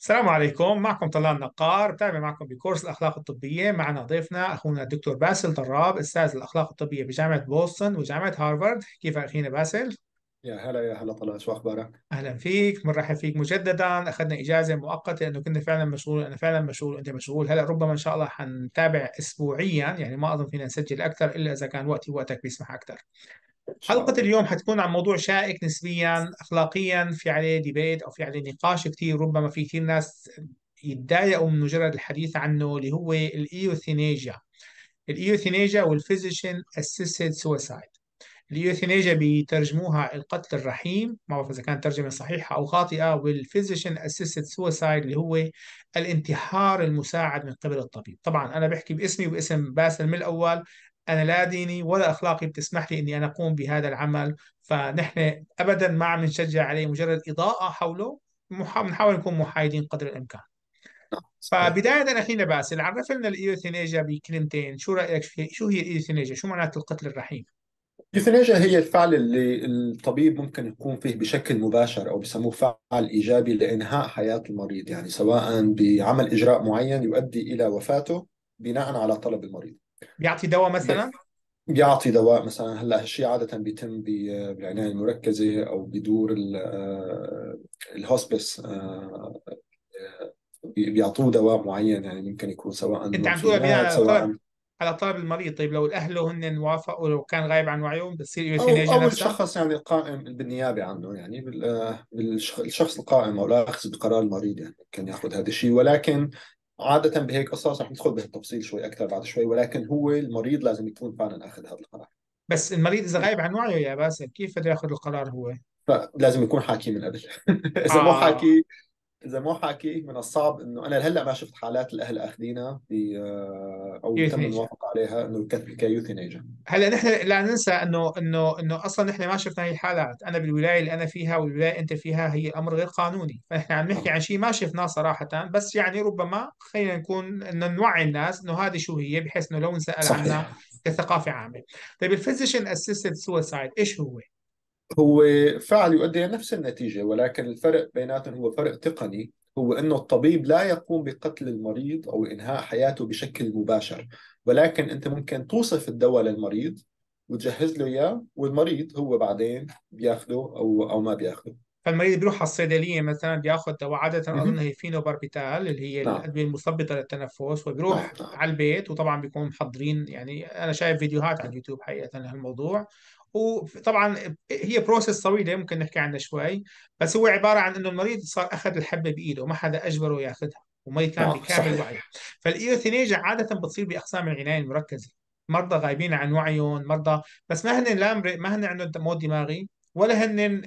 السلام عليكم. معكم طلال نقار، بتابع معكم بكورس الأخلاق الطبية. معنا ضيفنا أخونا الدكتور باسل طراب، أستاذ الأخلاق الطبية بجامعة بوسطن وجامعة هارفارد. كيف أخينا باسل؟ يا هلا يا هلا طلعت، شو اخبارك؟ أهلا فيك، بنرحب فيك مجددا. أخذنا إجازة مؤقتة لأنه كنا فعلا مشغول، أنا فعلا مشغول وأنت مشغول. هلا ربما إن شاء الله حنتابع أسبوعيا، يعني ما أظن فينا نسجل أكثر إلا إذا كان وقتي وقتك بيسمح أكثر. ان شاء حلقة الله. اليوم حتكون عن موضوع شائك نسبيا أخلاقيا، في عليه ديبيت أو في عليه نقاش كثير، ربما في كثير ناس يتضايقوا من مجرد الحديث عنه، اللي هو الإيوثينيجيا. الإيوثينيجيا والفيزيشن أسيستد سويسايد. الإيوثينيجيا بيترجموها القتل الرحيم، ما بعرف إذا كانت ترجمة صحيحة أو خاطئة، والفيزيشن أسيستد سويسايد اللي هو الانتحار المساعد من قبل الطبيب. طبعا أنا بحكي باسمي وباسم باسل من الأول، أنا لا ديني ولا أخلاقي بتسمح لي إني أنا أقوم بهذا العمل، فنحن أبدا ما عم نشجع عليه، مجرد إضاءة حوله. بنحاول نكون محايدين قدر الإمكان. نعم صحيح. فبداية أخينا باسل، عرف لنا الإيوثينيجيا بكلمتين. شو رأيك شو هي الإيوثينيجيا؟ شو معنات القتل الرحيم؟ اليوثانيجيا هي الفعل اللي الطبيب ممكن يقوم فيه بشكل مباشر او بسموه فعل ايجابي لانهاء حياة المريض، يعني سواء بعمل اجراء معين يؤدي الى وفاته بناء على طلب المريض. بيعطي دواء ب- مثلا؟ بيعطي دواء مثلا. هلا هالشيء عادة بيتم بالعناية المركزة او بدور الهوسبس. بيعطوه دواء معين، يعني ممكن يكون سواء أنت عم تقولها بناء منفذات على طلب، سواء على طلب المريض. طيب لو الأهله هن وافقوا، لو كان غايب عن وعيه، بتصير أو إيوثينيجيا أو نفسها؟ الشخص يعني القائم بالنيابة عنه، يعني الشخص القائم أو الآخذ بقرار المريض يعني كان يأخذ هذا الشيء. ولكن عادة بهيك قصص رح ندخل بهالتفصيل شوي أكثر بعد شوي، ولكن هو المريض لازم يكون فعلا أخذ هذا القرار. بس المريض إذا غايب عن وعيه يا باسل، كيف بده ياخذ القرار هو؟ فلازم يكون حاكي من قبل. إذا مو آه. حاكي، اذا مو حاكي من الصعب انه انا لهلا ما شفت حالات الاهل اخذينها او تم إيوثينيجيا. الموافقه عليها انه كيوثينيجا. هلا نحن لا ننسى انه اصلا نحن ما شفنا هي الحالات. انا بالولايه اللي انا فيها والولايه انت فيها هي امر غير قانوني، فنحن عم نحكي نعم عن شيء ما شفناه صراحه. بس يعني ربما خلينا نكون انه نوعي الناس انه هذه شو هي، بحيث انه لو نسال عنها صحيح. كثقافه عامه. طيب الفيزيشن اسيستد سويسايد ايش هو؟ هو فعل يؤدي إلى نفس النتيجة، ولكن الفرق بيناتهم هو فرق تقني. هو أنه الطبيب لا يقوم بقتل المريض أو إنهاء حياته بشكل مباشر، ولكن أنت ممكن توصف الدواء للمريض وتجهز له إياه، والمريض هو بعدين بياخده أو ما بياخده. فالمريض بيروح على الصيدليه مثلا، بياخذ دواء، عاده اظن مهم. هي فينوباربيتال اللي هي نعم الادويه المثبطه للتنفس، نعم وبيروح نعم. على البيت. وطبعا بيكونوا محضرين، يعني انا شايف فيديوهات على اليوتيوب حقيقه لهالموضوع. وطبعا هي بروسيس طويله ممكن نحكي عنها شوي. بس هو عباره عن انه المريض صار اخذ الحبه بايده، ما حدا اجبره ياخذها، والمريض كان نعم بكامل وعيه. صحيح. فالايوثينيجيا عاده بتصير باقسام العنايه المركزه، مرضى غايبين عن وعيهم، مرضى بس ما هن لا ما هن عندهم موت دماغي، ولا هن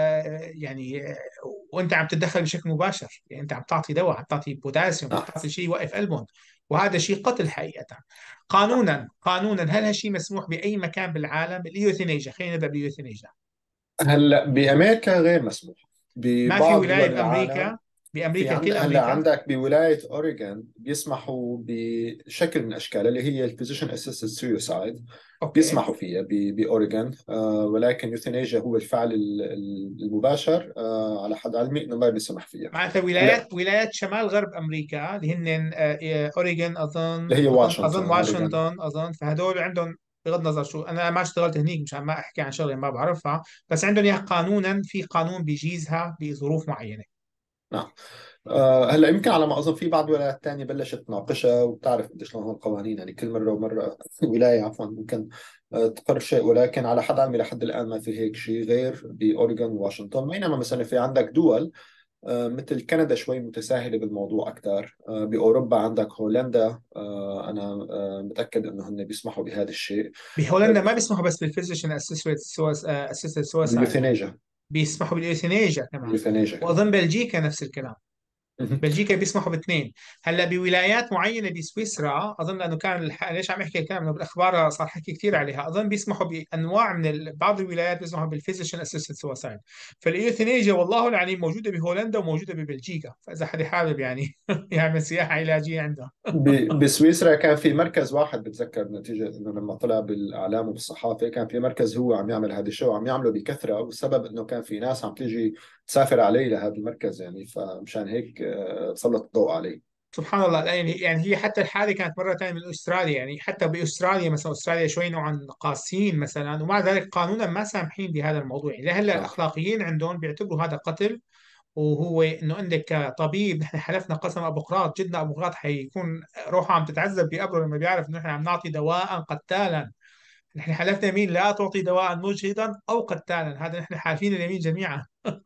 يعني وانت عم تتدخل بشكل مباشر. يعني انت عم تعطي دواء، عم تعطي بوتاسيوم، عم نعم تعطي شيء يوقف قلبهم، وهذا شيء قتل حقيقة. نعم. قانونا هل هالشيء مسموح بأي مكان بالعالم؟ الإيوثينيجيا، خلينا نبدأ بالإيوثينيجيا. هلا بأمريكا غير مسموح، ما في ببعض ولاية دول العالم. بأمريكا، بأمريكا كل هلا أمريكا؟ عندك بولاية أوريغون بيسمحوا بشكل من الأشكال اللي هي الفيزيشن اسيستد سويسايد. أوكي. بيسمحوا فيها بأوريغون، ولكن يوثينيجيا هو الفعل المباشر، على حد علمي إنه ما بيسمح فيها. معناتها هلا ولايات شمال غرب أمريكا اللي هن أوريغون، أظن اللي هي أظن واشنطن أوريغون. واشنطن، أظن فهدول عندهم، بغض النظر شو، انا ما اشتغلت هنيك مشان ما احكي عن شغله ما بعرفها، بس عندهم اياها قانونا، في قانون بيجيزها بظروف معينه. نعم. هلا يمكن على ما اظن في بعض ولايات تانية بلشت تناقشها، وبتعرف قديش شلون هون القوانين، يعني كل مره ومره ولايه عفوا ممكن تقر شيء، ولكن على حد علمي لحد الان ما في هيك شيء غير باوريغون وواشنطن. بينما مثلا في عندك دول مثل كندا شوي متساهله بالموضوع اكثر. باوروبا عندك هولندا، انا متاكد انه هن بيسمحوا بهذا الشيء. بهولندا ما بيسمحوا بس بالفيزيشن اسيستد سويسايد، باليوثينيجيا. بيسمحوا بالايوثينيجيا كمان. باليوثينيجيا كمان. واظن بلجيكا نفس الكلام، مهم. بلجيكا بيسمحوا باثنين. هلا بولايات معينه بسويسرا اظن، لانه كان ليش عم احكي الكلام، انه بالاخبار صار حكي كثير عليها، اظن بيسمحوا بانواع من بعض الولايات بيسمحوا بالفيزيشن اسيستد سوسايد. فالايوثينيجيا والله العليم موجوده بهولندا وموجوده ببلجيكا، فاذا حدا حابب يعني يعمل سياحه علاجيه عندها. بسويسرا كان في مركز واحد بتذكر، نتيجة انه لما طلع بالاعلام وبالصحافة كان في مركز هو عم يعمل هذا الشيء وعم يعمله بكثرة، والسبب انه كان في ناس عم تيجي تسافر عليه لهذا المركز يعني، فمشان هيك سلط الضوء عليه. سبحان الله. يعني هي حتى الحالة كانت مرة ثانية من أستراليا، يعني حتى بأستراليا مثلا، أستراليا شوي نوعا قاسيين مثلا، ومع ذلك قانونا ما سامحين بهذا الموضوع. يعني لهلا نعم. الأخلاقيين عندهم بيعتبروا هذا قتل. وهو انه عندك كطبيب، نحن حلفنا قسم ابوقراط، جدنا ابوقراط حيكون روحه عم تتعذب بقبره لما بيعرف انه نحن عم نعطي دواء قتالا. نحن حلفنا يمين لا تعطي دواء مجهضا او قتالا، هذا نحن حالفين اليمين جميعا.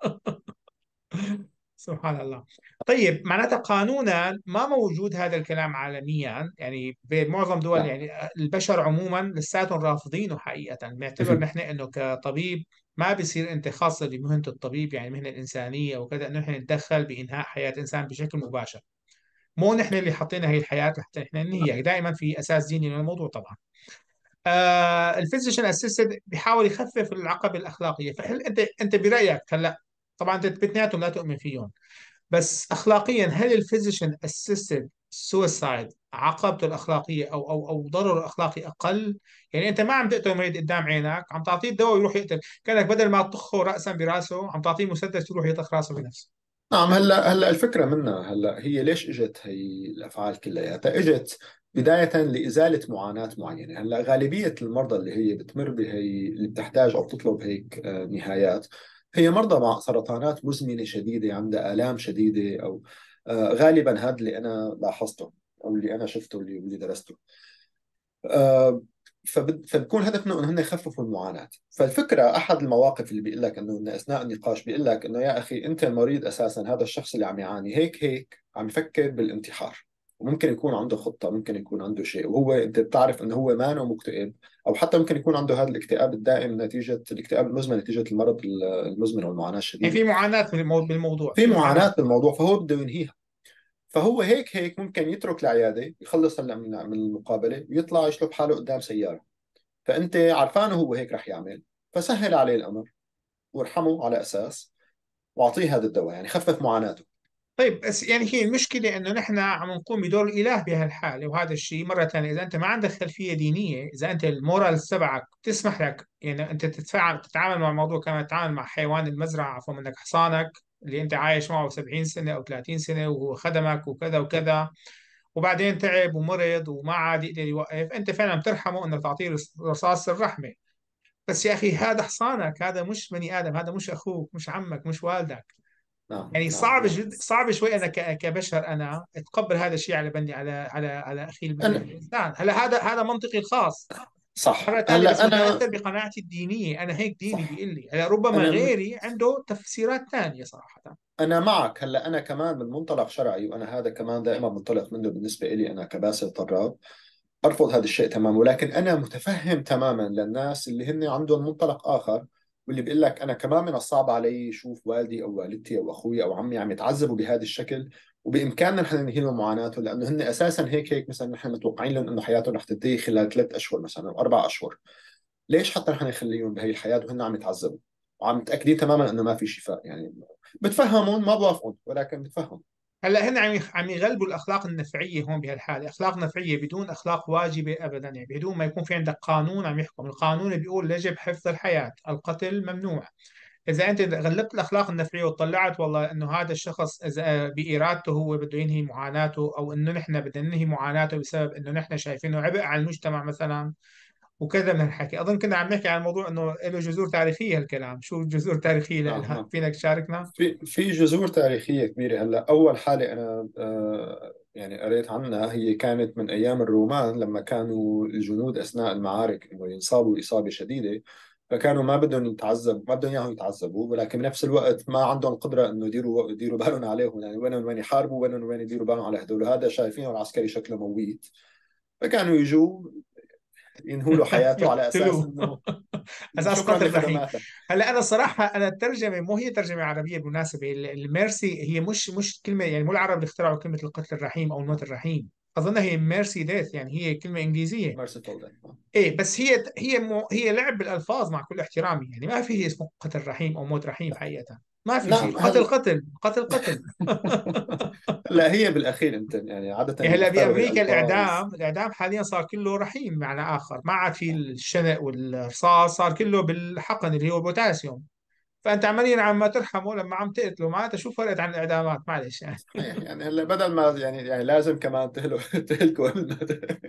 سبحان الله. طيب معناتها قانونا ما موجود هذا الكلام عالميا، يعني بمعظم دول، لا. يعني البشر عموما لساتهم رافضينه حقيقة. بنعتبر نحن انه كطبيب ما بصير انت خاصة بمهنة الطبيب، يعني مهنة إنسانية وكذا، انه نحن نتدخل بإنهاء حياة إنسان بشكل مباشر. مو نحن اللي حطينا هي الحياة لحتى نحن ننهيها، دائما في أساس ديني للموضوع طبعا. الفيزيشن اسيستد بيحاول يخفف العقبة الأخلاقية. فهل انت برأيك هلا، طبعا انت باثنيناتهم لا تؤمن فيهم، بس اخلاقيا هل الفيزيشن اسيستد سويسايد عقبته الاخلاقيه او ضرره الاخلاقي اقل؟ يعني انت ما عم تقتل مريض قدام عينك، عم تعطيه الدواء ويروح يقتل، كانك بدل ما تطخه راسا براسه عم تعطيه مسدس يروح يطخ راسه بنفسه. نعم. هلا الفكرة منها، هلا هي ليش اجت هي الافعال كلياتها؟ اجت بداية لإزالة معاناة معينة. هلا غالبية المرضى اللي هي بتمر بهي، اللي بتحتاج او تطلب هيك نهايات، هي مرضى مع سرطانات مزمنة شديدة، عندها آلام شديدة، او غالبا هذا اللي انا لاحظته او اللي انا شفته، اللي درسته. آه، فبكون هدفنا انه هن يخففوا المعاناه. فالفكره، احد المواقف اللي بيقول لك انه اثناء النقاش بيقول لك انه يا اخي انت المريض اساسا، هذا الشخص اللي عم يعاني هيك عم يفكر بالانتحار، وممكن يكون عنده خطه، ممكن يكون عنده شيء، وهو انت بتعرف انه هو ما مكتئب، او حتى ممكن يكون عنده هذا الاكتئاب الدائم نتيجه الاكتئاب المزمن نتيجه المرض المزمن والمعاناه يعني الشديده. في معاناه بالموضوع، في في معاناه. معاناه بالموضوع، فهو بده ينهيها. فهو هيك ممكن يترك العياده، يخلص هلا من المقابله، ويطلع يشلب حاله قدام سياره. فانت عرفانه هو هيك رح يعمل، فسهل عليه الامر وارحمه على اساس، واعطيه هذا الدواء، يعني خفف معاناته. طيب بس يعني هي المشكله انه نحن عم نقوم بدور الاله بهالحاله، وهذا الشيء مره ثانيه اذا انت ما عندك خلفيه دينيه، اذا انت المورال تبعك تسمح لك يعني انت تتعامل مع الموضوع كما تتعامل مع حيوان المزرعه، عفوا منك حصانك اللي انت عايش معه 70 سنه او 30 سنه وهو خدمك وكذا وكذا، وبعدين تعب ومرض وما عاد يقدر يوقف، انت فعلا بترحمه انك تعطيه رصاص الرحمه. بس يا اخي هذا حصانك، هذا مش بني ادم، هذا مش اخوك، مش عمك، مش والدك. نعم يعني نعم صعب نعم. جد، صعب شوي انا كبشر انا اتقبل هذا الشيء على بني، على اخي انا الانسان. هلا هذا منطقي الخاص. صح. مرة ثانية بس هلا انا متأثر بقناعتي الدينية، أنا هيك ديني صح. بيقول لي. هلا ربما انا غيري عنده تفسيرات ثانية صراحة. انا معك. هلا انا كمان من منطلق شرعي، وانا هذا كمان دائما منطلق منه بالنسبه لي انا كباسل طراب، ارفض هذا الشيء تماما. ولكن انا متفهم تماما للناس اللي هن عندهم منطلق اخر، واللي بيقول لك انا كمان من الصعب علي اشوف والدي او والدتي او اخوي او عمي عم يتعذبوا بهذا الشكل، وبامكاننا نحن ننهي لهم معاناتهم، لانه هن اساسا هيك مثلا نحن متوقعين لهم انه حياتهم رح تنتهي خلال 3 اشهر مثلا او 4 اشهر. ليش حتى نحن نخليهم بهي الحياه وهن عم يتعذبوا وعم متاكدين تماما انه ما في شفاء؟ يعني بتفهمهم، ما بوافقهم، ولكن بتفهم. هلا هن عم يغلبوا الاخلاق النفعيه هون بهالحاله، اخلاق نفعيه بدون اخلاق واجبه ابدا، يعني بدون ما يكون في عندك قانون عم يحكم. القانون بيقول يجب حفظ الحياه، القتل ممنوع. اذا انت غلبت الاخلاق النفعيه وطلعت والله انه هذا الشخص اذا بارادته هو بده ينهي معاناته، او انه نحن بدنا ننهي معاناته بسبب انه نحن شايفينه عبء على المجتمع مثلا، وكذا من الحكي. اظن كنا عم نحكي عن الموضوع انه له جذور تاريخيه الكلام، شو الجذور التاريخيه نعم لها؟ نعم. فينك تشاركنا؟ في جذور تاريخية كبيرة. هلا أول حالة أنا يعني قريت عنها، هي كانت من أيام الرومان، لما كانوا الجنود أثناء المعارك إنه ينصابوا إصابة شديدة، فكانوا ما بدهم يتعذبوا، ما بدهم إياهم يتعذبوا، ولكن بنفس الوقت ما عندهم قدرة إنه يديروا بالهم عليهم، يعني وين يحاربوا، وين يديروا بالهم على هدول، هذا شايفينه العسكري شكله مويت، فكانوا يجوا ينهوا له حياته على أساس يقتلوه. إنه اساس شكرا قتل رحيم. لخدماتك. هلا انا صراحه انا الترجمه مو هي ترجمه عربيه بالمناسبه، الميرسي هي مش كلمه، يعني مو العرب اللي اخترعوا كلمه القتل الرحيم او الموت الرحيم. اظنها هي ميرسي ديث، يعني هي كلمه انجليزيه. merciful death. ايه بس هي لعب بالالفاظ مع كل احترامي، يعني ما في اسمه قتل رحيم او موت رحيم حقيقه. ما في شيء، نعم. القتل قتل، قتل قتل. لا، هي بالاخير انت يعني عاده يعني هلا بيختاروا بامريكا هالالفاظ. الاعدام حاليا صار كله رحيم معنى اخر، ما عاد في الشنق والرصاص، صار كله بالحقن اللي هو البوتاسيوم. فانت عمليا عم ترحمه لما عم تقتله، معناتها شو فرقت عن الاعدامات؟ معلش يعني. صحيح. يعني هلا بدل ما يعني لازم كمان تهلكوا قبل ما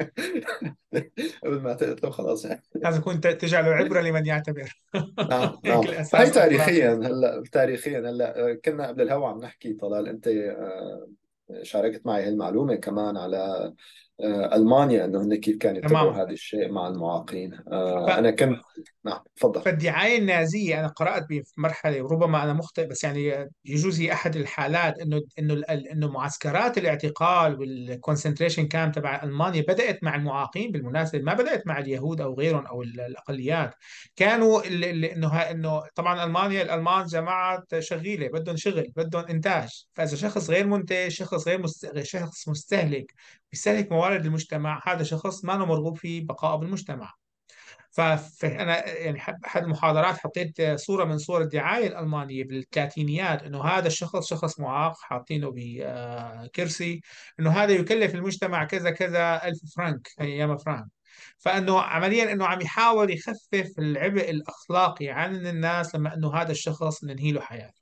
قبل ما تقتلوا خلاص يعني. لازم يكون تجعله عبره لمن يعتبر. نعم نعم. هيك هي الاساس تاريخيا، الاخلاقي. هلا تاريخيا هلا كنا قبل الهوا عم نحكي طلال، انت شاركت معي هالمعلومه كمان على المانيا، انه هن كيف كانوا يتبعوا تماما. هذا الشيء مع المعاقين. انا كنت. نعم تفضل. فالدعاية النازية أنا قرأت بمرحلة، وربما أنا مخطئ بس يعني يجوز هي أحد الحالات، إنه معسكرات الاعتقال والكونسنتريشن كامب تبع ألمانيا بدأت مع المعاقين بالمناسبة، ما بدأت مع اليهود أو غيرهم أو الأقليات. كانوا إنه طبعا ألمانيا، الألمان جماعة شغيلة، بدهم شغل، بدهم إنتاج. فإذا شخص غير منتج، شخص شخص مستهلك بيستهلك موارد المجتمع، هذا شخص ما مرغوب فيه بقائه بالمجتمع. فأنا يعني أحد المحاضرات حطيت صورة من صور الدعاية الألمانية بالثلاثينيات، إنه هذا الشخص شخص معاق حاطينه بكرسي، إنه هذا يكلف المجتمع كذا كذا ألف فرنك أيام فرنك. فإنه عمليا إنه عم يحاول يخفف العبء الأخلاقي عن الناس، لما إنه هذا الشخص ننهي له حياته.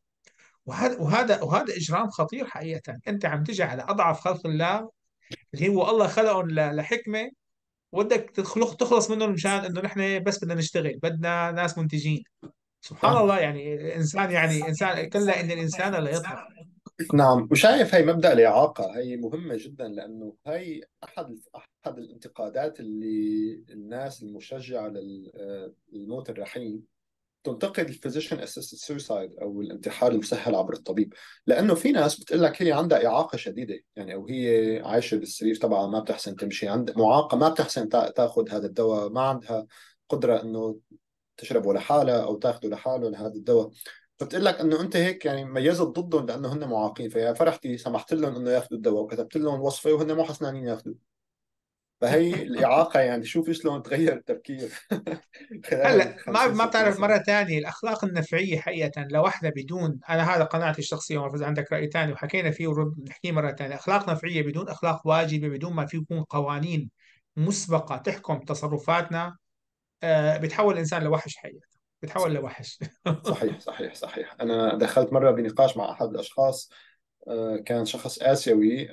وهذا إجرام خطير حقيقة. أنت عم تجي على أضعف خلق الله، اللي هو الله خلقهم لحكمة، ودك تخلص منهم مشان انه نحن بس بدنا نشتغل، بدنا ناس منتجين. سبحان نعم الله، يعني انسان، يعني انسان كلا ان الانسان لا يطغى. نعم. وشايف هي مبدأ الإعاقة هي مهمة جدا، لأنه هي أحد الانتقادات اللي الناس المشجعة للموت الرحيم تنتقد الفيزيشن اسيستد سويسايد او الانتحار المسهل عبر الطبيب. لانه في ناس بتقول لك هي عندها اعاقه شديده، يعني او هي عايشه بالسرير تبعها ما بتحسن تمشي، عند معاقه ما بتحسن تاخذ هذا الدواء، ما عندها قدره انه تشربه لحالها او تاخذه لحاله لهذا الدواء. فبتقول لك انه انت هيك يعني ميزت ضدهم لانه هن معاقين، فيا فرحتي سمحت لهم انه ياخذوا الدواء وكتبت لهم وصفه وهن مو حسنانين ياخذوه. فهي الاعاقه يعني شوفي شلون تغير التفكير خلال هلا ما 50 ما 60 بتعرف سنه. مره ثانيه الاخلاق النفعيه حقيقه لوحدها بدون، انا هذا قناعتي الشخصيه، وما اذا عندك راي ثاني وحكينا فيه ونحكيه مره ثانيه. اخلاق نفعيه بدون اخلاق واجبه، بدون ما في يكون قوانين مسبقه تحكم تصرفاتنا، بتحول الانسان لوحش حقيقه، بتحول صحيح لوحش. صحيح صحيح صحيح. أنا دخلت مرة بنقاش مع أحد الأشخاص، كان شخص آسيوي،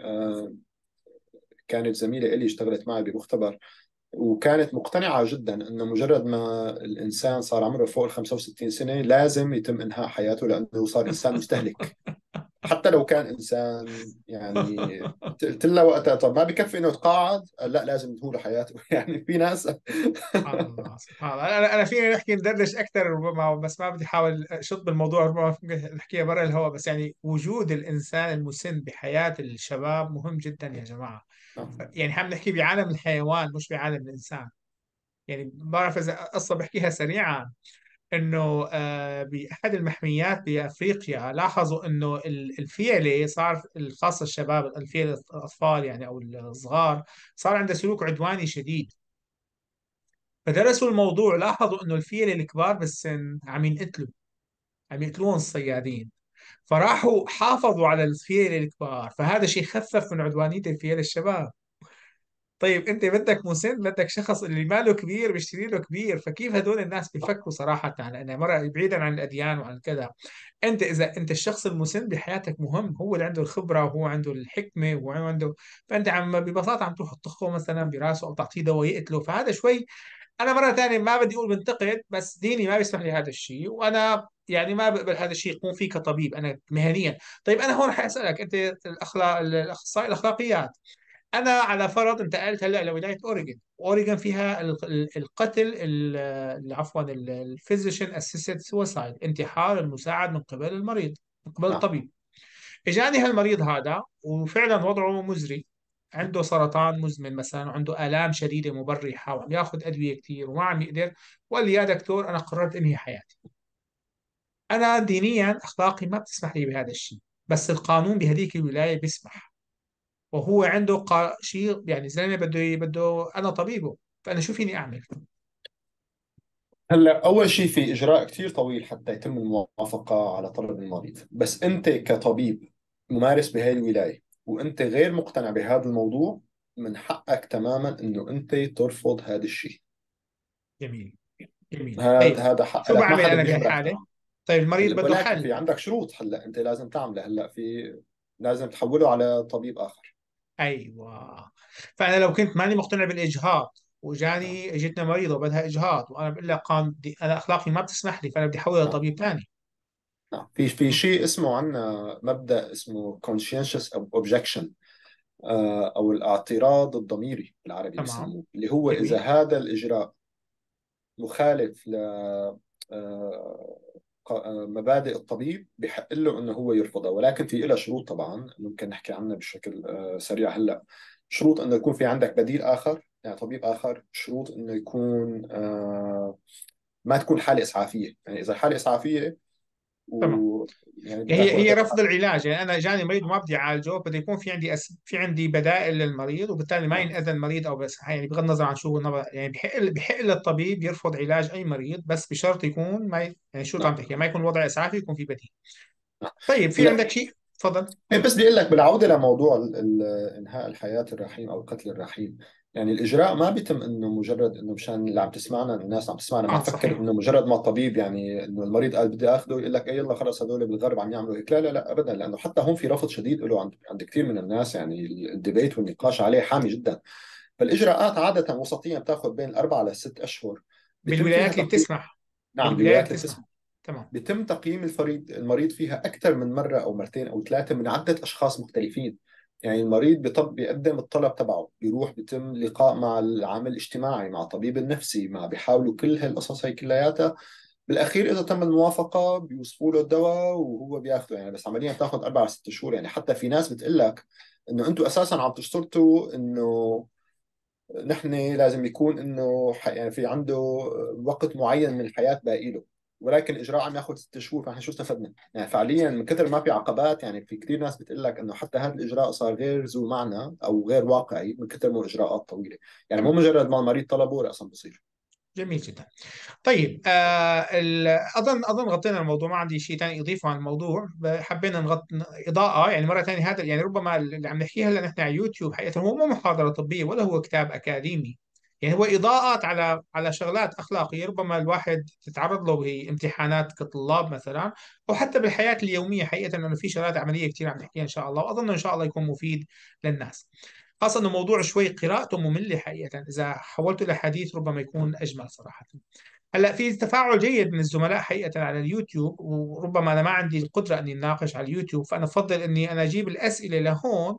كانت زميلة إلي اشتغلت معي بمختبر، وكانت مقتنعة جدا أنه مجرد ما الإنسان صار عمره فوق ال 65 سنة لازم يتم إنهاء حياته لأنه صار إنسان مستهلك. حتى لو كان إنسان يعني قلت لها وقتها طب ما بكفي إنه يتقاعد؟ قال لا لازم ينهوا له حياته. يعني في ناس. سبحان الله سبحان الله. انا فينا نحكي ندردش اكثر ربما، بس ما بدي احاول اشط بالموضوع، ربما نحكيها برا الهواء. بس يعني وجود الانسان المسن بحياه الشباب مهم جدا يا جماعه. يعني عم نحكي بعالم الحيوان مش بعالم الانسان. يعني بعرف اذا قصه بحكيها سريعا، انه باحد المحميات بافريقيا لاحظوا انه الفيله صار، الخاصه الشباب، الفيله الاطفال يعني او الصغار، صار عنده سلوك عدواني شديد. فدرسوا الموضوع، لاحظوا انه الفيل الكبار بالسن عم ينقتلوا، عم يقتلوهم الصيادين. فراحوا حافظوا على الفيل الكبار، فهذا شيء خفف من عدوانية الفيل الشباب. طيب انت بدك مسن، بدك شخص اللي ماله كبير بيشتري له كبير. فكيف هدول الناس بيفكروا صراحة؟ يعني انا مرة بعيدا عن الاديان وعن كذا، انت اذا انت الشخص المسن بحياتك مهم، هو اللي عنده الخبرة وهو عنده الحكمة وهو عنده، فانت عم ببساطة عم تروح تطخه مثلا براسه او تعطيه دواء يقتله. فهذا شوي، انا مره ثانيه ما بدي اقول بنتقد، بس ديني ما بيسمح لي هذا الشيء، وانا يعني ما بقبل هذا الشيء يقوم فيه كطبيب انا مهنيا. طيب انا هون حاسالك انت، الاخصائي الاخلاقيات، انا على فرض انتقلت هلا لولايه اوريغون، واوريغون فيها القتل عفوا الفيزيشن اسيستد سوسايد، انتحار المساعد من قبل المريض، من قبل نعم الطبيب. اجاني هالمريض هذا وفعلا وضعه مزري، عنده سرطان مزمن مثلا، وعنده آلام شديدة مبرحة، وعم ياخذ أدوية كثير وما عم يقدر. وقال لي يا دكتور أنا قررت أنهي حياتي. أنا دينيا أخلاقي ما بتسمح لي بهذا الشيء، بس القانون بهذيك الولاية بيسمح. وهو عنده شيء، يعني زلمة بده أنا طبيبه، فأنا شو فيني أعمل؟ هلا اول شيء في اجراء كثير طويل حتى يتم الموافقه على طلب المريض، بس انت كطبيب ممارس بهاي الولايه وانت غير مقتنع بهذا الموضوع، من حقك تماما انه انت ترفض هذا الشيء. جميل. جميل. هذا طيب هذا حق شو لك، ما بعمل حدا أنا بيجبرك بهالحالة؟ تعمل. طيب المريض بده ولكن في حل. عندك شروط هلا انت لازم تعمله. هلا في لازم تحوله على طبيب اخر. ايوه. فانا لو كنت ماني مقتنع بالاجهاض، نعم. وجاني اجتنا مريضه وبدها اجهاض، وانا بقول لها انا اخلاقي ما بتسمح لي، فانا بدي احولها نعم. لطبيب ثاني. نعم. في شيء اسمه عندنا مبدأ اسمه conscientious objection، او الاعتراض الضميري بالعربي تمام. بسموه، اللي هو اذا جميل. هذا الاجراء مخالف ل آه، مبادئ الطبيب بحق له انه هو يرفضها. ولكن في لها شروط طبعا ممكن نحكي عنها بشكل سريع هلا. شروط انه يكون في عندك بديل اخر، يعني طبيب اخر. شروط انه يكون ما تكون حاله اسعافيه، يعني اذا حاله اسعافيه تمام. ويعني هي بدك هي وقت. رفض العلاج، يعني انا جاني مريض وما بدي اعالجه، بده يكون في عندي في عندي بدائل للمريض، وبالتالي ما نعم. ينأذى المريض، او بس يعني بغض النظر عن شو هو النظر، يعني بحق للطبيب يرفض علاج اي مريض، بس بشرط يكون ما يعني شو عم نعم. تحكي، ما يكون الوضع اسعافي، يكون في بديل. نعم. طيب في هلا عندك شيء؟ تفضل. إيه، بس بدي اقول لك بالعوده لموضوع انهاء الحياه الرحيم او قتل الرحيم. يعني الاجراء ما بيتم انه مجرد انه مشان اللي عم تسمعنا، الناس عم تسمعنا ما اه تفكر صحيح. انه مجرد ما الطبيب يعني انه المريض قال بدي اخذه يقول لك اي يلا خلص هذول بالغرب عم يعملوا هيك. لا لا لا ابدا، لانه حتى هون في رفض شديد له عند كثير من الناس. يعني الديبيت والنقاش عليه حامي جدا. فالاجراءات عاده وسطيا بتاخذ بين الاربع للست اشهر. بيتم فيها بالولايات اللي تقييم. بتسمح. نعم بالولايات بالولايات اللي اللي بتسمح. بتسمح. تمام. بيتم تقييم المريض فيها أكثر من مرة أو مرتين أو ثلاثة من عدة أشخاص مختلفين. يعني المريض بيقدم الطلب تبعه، بيروح بيتم لقاء مع العامل الاجتماعي، مع الطبيب النفسي، مع بيحاولوا كل هالقصص هي كلياتها. بالأخير إذا تم الموافقة بيوصفوا له الدواء وهو بياخده. يعني بس عمليا بتاخذ 4 ل6 شهور. يعني حتى في ناس بتقول لك إنه أنتم أساسا عم تشترطوا إنه نحن لازم يكون انه يعني في عنده وقت معين من الحياه باقي له. ولكن الاجراء عم ياخذ 6 شهور، فاحنا شو استفدنا؟ يعني فعليا من كثر ما في عقبات. يعني في كثير ناس بتقول لك انه حتى هذا الاجراء صار غير ذو معنى او غير واقعي من كثر ما الاجراءات طويله. يعني مو مجرد ما المريض طلبه راسا بصير. جميل جدا. طيب اظن غطينا الموضوع، ما عندي شيء ثاني اضيفه عن الموضوع. حبينا اضاءه، يعني مره ثانيه، هذا يعني ربما اللي عم نحكيه هلا نحن على يوتيوب حقيقه هو مو محاضره طبيه ولا هو كتاب اكاديمي، يعني هو اضاءات على شغلات اخلاقيه ربما الواحد تتعرض له بامتحانات كطلاب مثلا، او حتى بالحياه اليوميه حقيقه، انه في شغلات عمليه كثير عم نحكيها ان شاء الله، واظن ان شاء الله يكون مفيد للناس. خاصة انه موضوع شوي قراءته مملة حقيقة، اذا حولته لحديث ربما يكون اجمل صراحة. هلا في تفاعل جيد من الزملاء حقيقة على اليوتيوب، وربما أنا ما عندي القدرة أني أناقش على اليوتيوب، فأنا أفضل أني أنا أجيب الأسئلة لهون.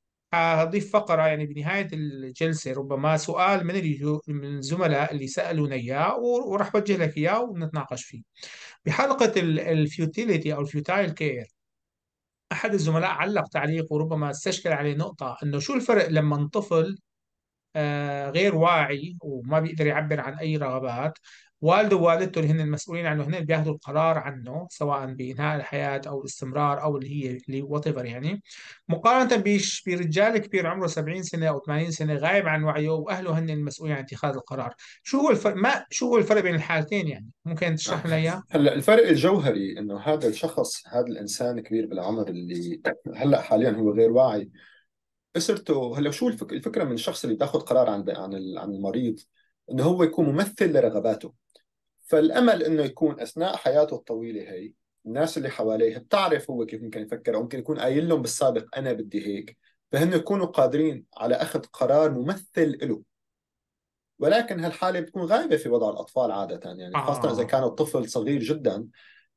أضيف فقرة يعني بنهاية الجلسة ربما سؤال من اليوتيوب من الزملاء اللي سألونا إياه، وراح أوجه لك إياه ونتناقش فيه. بحلقة الفيوتيليتي أو الفيوتايل كير، أحد الزملاء علق تعليق وربما استشكل عليه نقطة، أنه شو الفرق لما طفل غير واعي وما بيقدر يعبر عن أي رغبات، والده ووالدته اللي هن المسؤولين عنه، هن اللي بياخذوا القرار عنه سواء بإنهاء الحياة أو الاستمرار أو اللي وات ايفر، يعني مقارنة برجال كبير عمره 70 سنة أو 80 سنة غايب عن وعيه، وأهله هن المسؤولين عن اتخاذ القرار. شو هو الفرق بين الحالتين؟ يعني ممكن نعم. تشرح لنا إياه؟ هلا الفرق الجوهري انه هذا الشخص، هذا الانسان كبير بالعمر اللي هلا حاليا هو غير واعي، اسرته. هلا شو الفكره من الشخص اللي بياخذ قرار عن المريض انه هو يكون ممثل لرغباته. فالامل انه يكون اثناء حياته الطويله هي الناس اللي حواليه بتعرف هو كيف ممكن يفكر، او ممكن يكون قايل لهم بالسابق انا بدي هيك، فهن يكونوا قادرين على اخذ قرار ممثل له. ولكن هالحاله بتكون غايبه في وضع الاطفال عاده، يعني خاصه اذا آه. كان الطفل صغير جدا.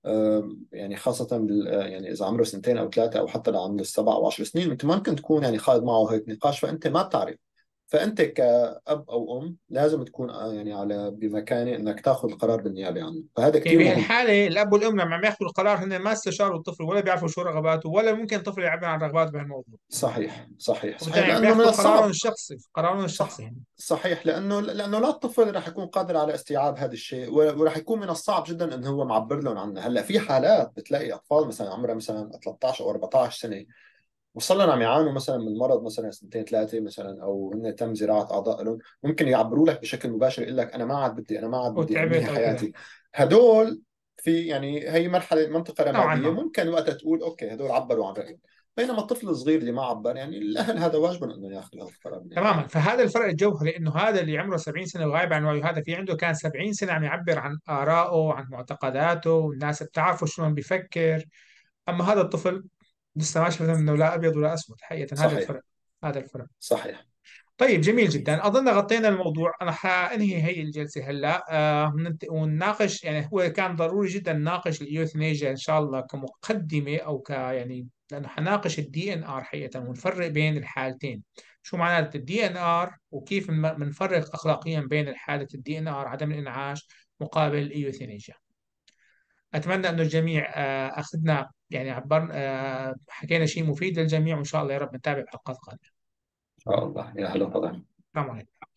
يعني خاصة يعني إذا عمره سنتين أو ثلاثة أو حتى لو عمره 7 أو 10 سنين، أنت ما ممكن تكون يعني خاض معه هيك نقاش، فأنت ما بتعرف. فأنت كأب أو أم لازم تكون يعني على بمكانه إنك تاخذ القرار بالنيابة عنه. فهذا يعني كثير مهم. بهالحالة الأب والأم لما عم ياخذوا القرار هن ما استشاروا الطفل، ولا بيعرفوا شو رغباته، ولا ممكن الطفل يعبر عن رغباته بهالموضوع، صحيح صحيح صحيح، وبالتالي عم لأنه من بياخذوا الصعب. قرارهم الشخصي صح. يعني. صحيح، لأنه لا الطفل رح يكون قادر على استيعاب هذا الشيء، ورح يكون من الصعب جدا إنه هو معبر لهم عنه. هلا في حالات بتلاقي أطفال مثلا عمرها مثلا 13 أو 14 سنة وصل لنا عم يعانوا مثلا من مرض مثلا سنتين ثلاثه مثلا، او هن تم زراعه اعضاء لهم، ممكن يعبروا لك بشكل مباشر يقول لك انا ما عاد بدي، انا ما عاد بدي انهي وتعبت أو كذا. حياتي. هدول في يعني هي منطقه نوعا رماديه، ما. ممكن وقتها تقول اوكي هدول عبروا عن رايهم. بينما الطفل الصغير اللي ما عبر يعني الاهل هذا واجبهم انه ياخذوا هذا القرار تماما. بالنهايه. فهذا الفرق الجوهري، انه هذا اللي عمره 70 سنه وغايب عن وعيه، هذا في عنده كان 70 سنه عم يعبر عن ارائه، عن معتقداته، والناس بتعرفه شلون بيفكر. اما هذا الطفل لسه ما شفنا منه لا ابيض ولا اسود حقيقه. هذا صحيح. الفرق. هذا الفرق. صحيح. طيب جميل جدا. أظن غطينا الموضوع. أنا حأنهي هي الجلسة هلا، ونناقش، يعني هو كان ضروري جدا نناقش الإيوثنيجيا إن شاء الله كمقدمة أو يعني، لأنه حناقش الدي إن آر حقيقة، ونفرق بين الحالتين. شو معنات الدي إن آر، وكيف بنفرق أخلاقيا بين حالة الدي إن آر عدم الإنعاش مقابل الإيوثنيجيا. أتمنى أنه الجميع أخذنا، يعني عبر حكينا شيء مفيد للجميع، وإن شاء الله يا رب نتابع بحلقات قادمة. ان شاء الله، يا هلا والله. السلام عليكم.